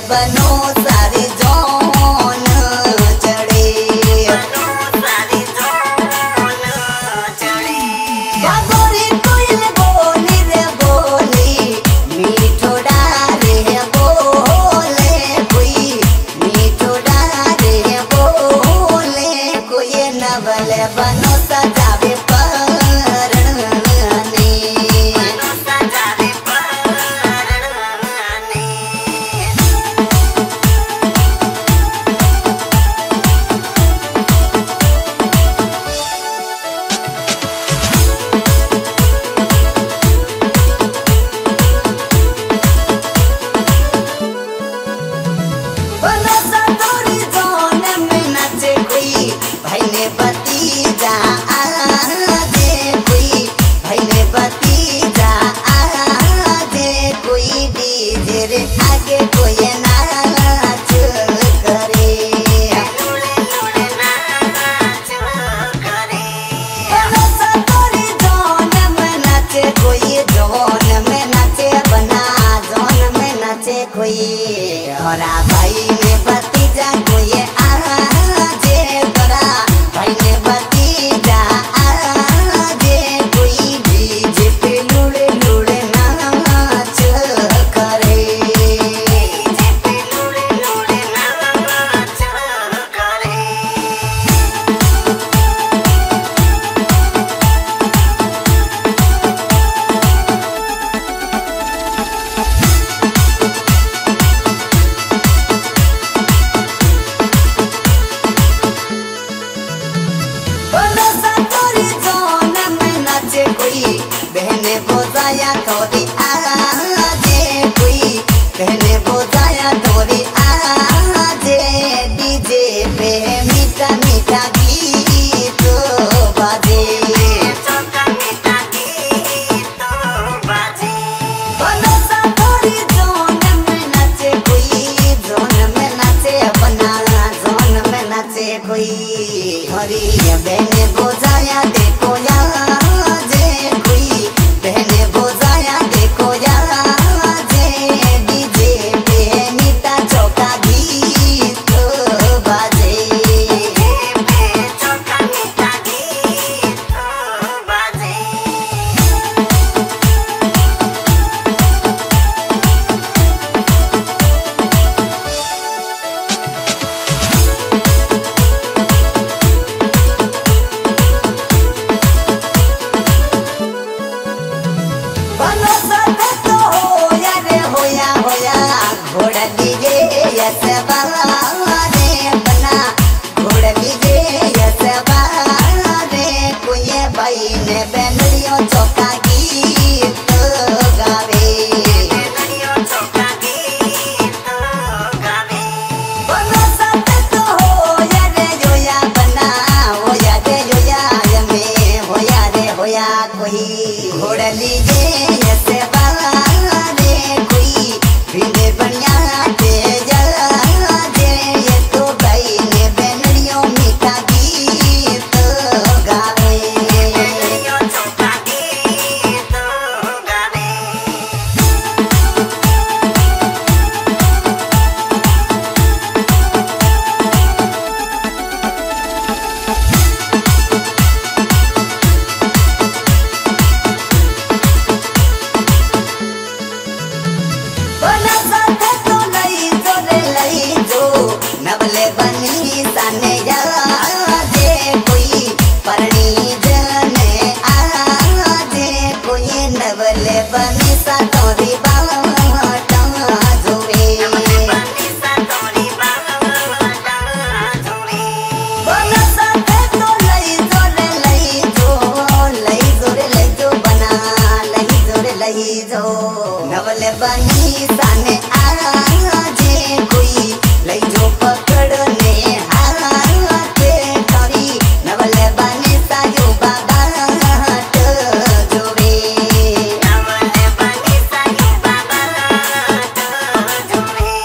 बनो सारे जौन चढ़े बागोरी कोयल बोली रे बोली मीठो डारे बोले कोई मीठो डारे बोले कोई नवल बनो सजावे आगे कोई नाच करे जोन में नाचे कोई जोन में नाचे बना जोन में नाचे कोई हरा भाई ने भतीजा कोई आजे बड़ा भाई ने भतीजा आजे कोई डीजे पे लुड़े लुड़े नाच करे बहने बोझाया थोड़ी आजे कोई बहने बोझाया थोड़ी आजे डीजे पे मीठा मीठा गीत बाजे थोड़ी जोन में नाचे कोई जोन में नाचे अपना जोन में नाचे कोई हरी बहने बोझाया देखो घोड़ा लीजिए ऐसे वाला रे कोई बिने बढ़िया तेज जे ये तो भाई ने बेनड़ियों मीठा गीत गावे नवले बनी साने आजे कोई परणी जने आजे कोई नवले बनी सा तोरी बाटा जोवे बना साथे तो लई जो बना लई जो नवले बनी साने आजे कोई लई जो पकड़ने हाथे करी नवले बने सायो बाबा जोवे नवले बने सायो बाबा जोवे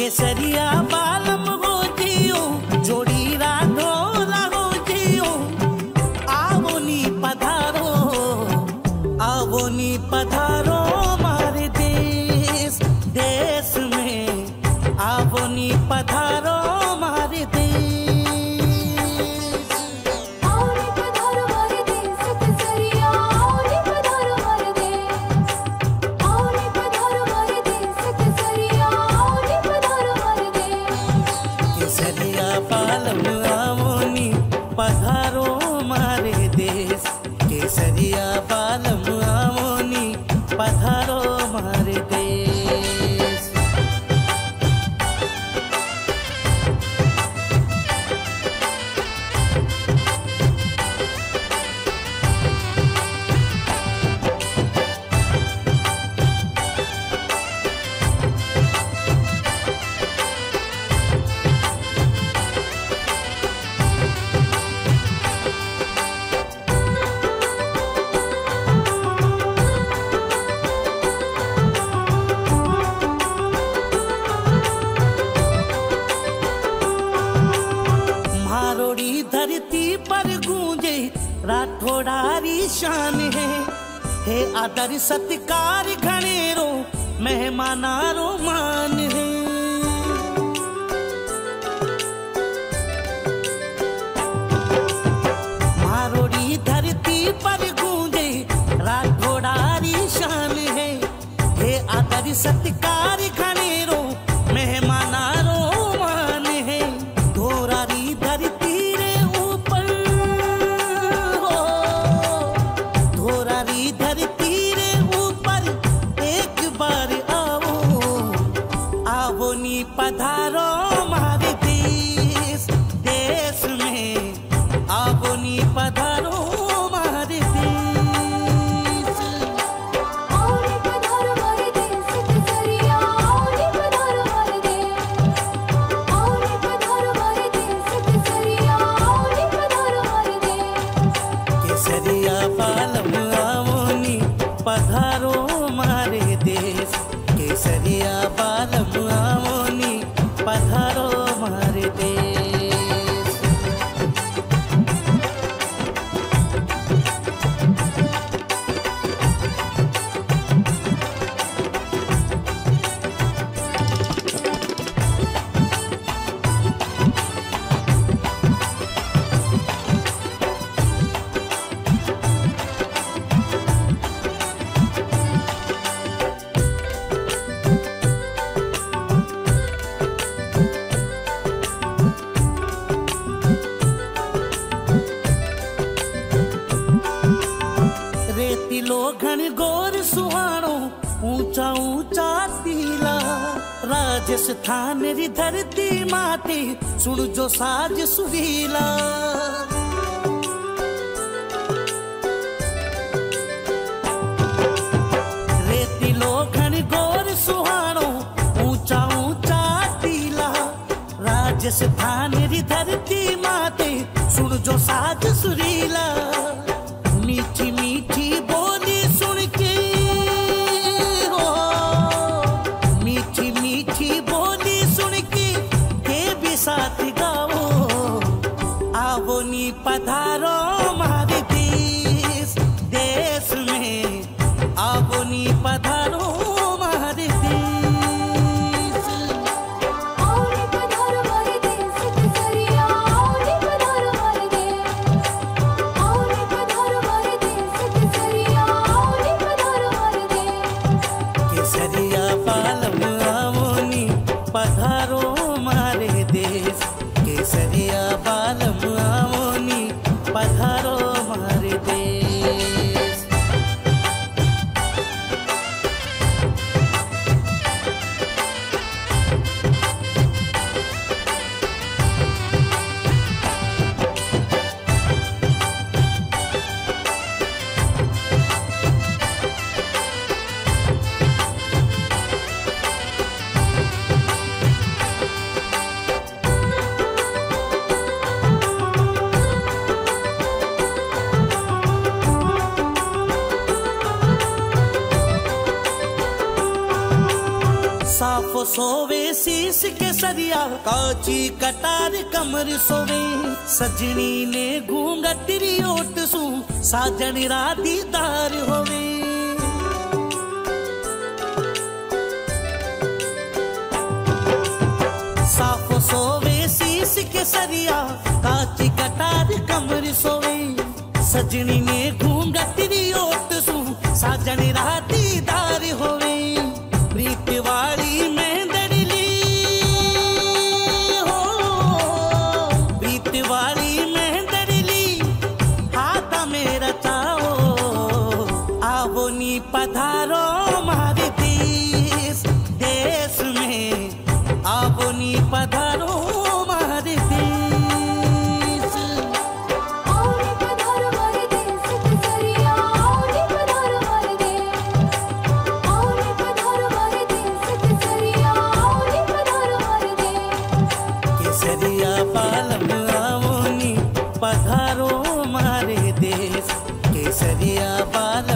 केसरिया बालम हो जियो जोड़ी राधोला हो जियो आवोनी पधारो मारे देश देश में आवोनी पधारो मारे देश आओनी पधारो मारे देश केसरिया आओनी पधारो मारे देश आओनी पधारो मारे देश केसरिया आओनी पधारो मारे देश केसरिया बालम आवोनी पधारो मारे देश केसरिया बालम आवोनी पधारो मारे देश। मारोड़ी धरती पर गूंजे राठौड़ारी शान है आदर सत्कार घनेरो मेहमानारो मान है। मारोड़ी धरती पर गूंजे राठौड़ारी शान है आदर सत्कार घनेरो मेहमानारो मान है। धोरारी धरती रे ऊपर हो धोरारी धरती रे ऊपर एक बार आओ नी पधारो मारे देश देश में आओ नी पधारो मारे देश आओनी पधारो मारे देश केसरिया आओनी पधारो मारे देश आओनी पधारो मारे देश केसरिया आओनी पधारो मारे देश केसरिया बालम आवोनी पधारो मारे देश केसरिया बालम आवोनी पधारो मारे देश। रेतीलो घन गोर सुहाणो ऊंचा ऊंचा टीला राजस्थान री धरती माते सुन जो साज सुरीला। रेतीलो घन गोर सुहाणो ऊंचा ऊंचा टीला राजस्थान री धरती माते सुन जो साज सुरीला। मीठी मीठी बोली सुन के हो मीठी मीठी बोली सुन के भी साथ गाओ आवो नी पधारो मारे देश देश में आवो नी पधारो मारे देश आओनी पधारो मारे देश केसरिया आओनी पधारो मारे देश आओनी साफ सोवे शीश के सरिया काची कटार कमर सोवे सजनी ने घूंघटरी ओट सू साजन रादीदार होवे साफ सोवे शीश के सरिया काची कटार कमर सोवे सजनी ने घूंघटरी ओट सू साजन रादीदार होवे प्रीत वाली मेहंदड़ली हो प्रीत वाली मेहंदड़ली हाथ मेरा चाओ आवो नी पधारो मारे देश देश में आवो नी पधारो मारे देश आओनी पधारो हमारे देश के सरिया आओनी पधारो हमारे देश आओनी पधारो हमारे देश के सरिया आओनी पधारो हमारे देश केसरिया पालम आवो नी पधारो मारे देश केसरिया पालम